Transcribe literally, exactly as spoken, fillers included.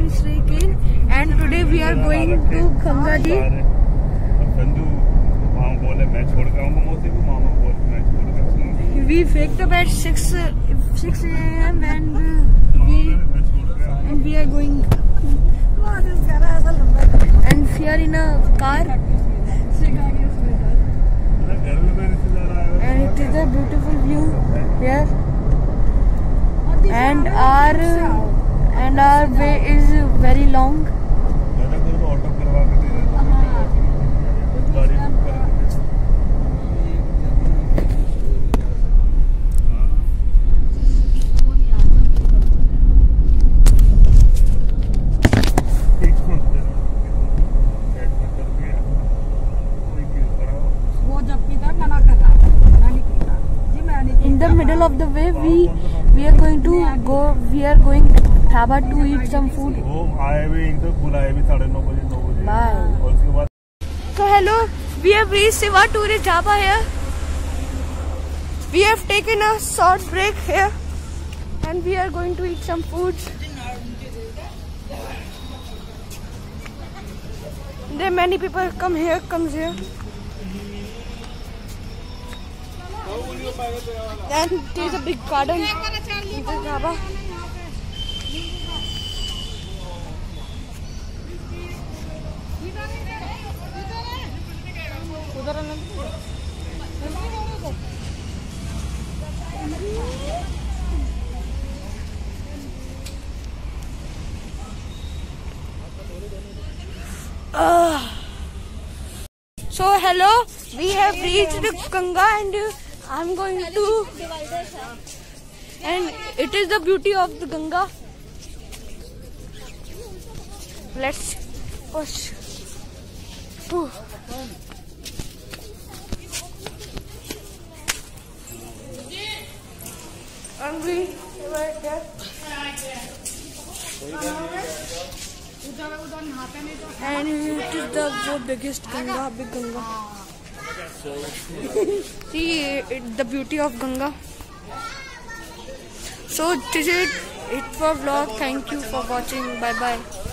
and today we are going to Ganga ji. We waked up at six six a m and we and we are going and we are in a car and it is a beautiful view here and our and our way is very long. In the middle of the way, we we are going to go. We are going to Dhaba to eat some food. Bye. So hello, we have reached Siva Tourist Dhaba here. We have taken a short break here, and we are going to eat some food. There are many people come here, comes here. And there is a big garden in the Dhaba. Uh, so hello, we have reached Ganga and uh, I'm going to, and it is the beauty of the Ganga. Let's push. Ooh. I'm going right there. And it is the, the biggest Ganga, big Ganga. See it, the beauty of Ganga. So this is it for vlog. Thank you for watching. Bye bye.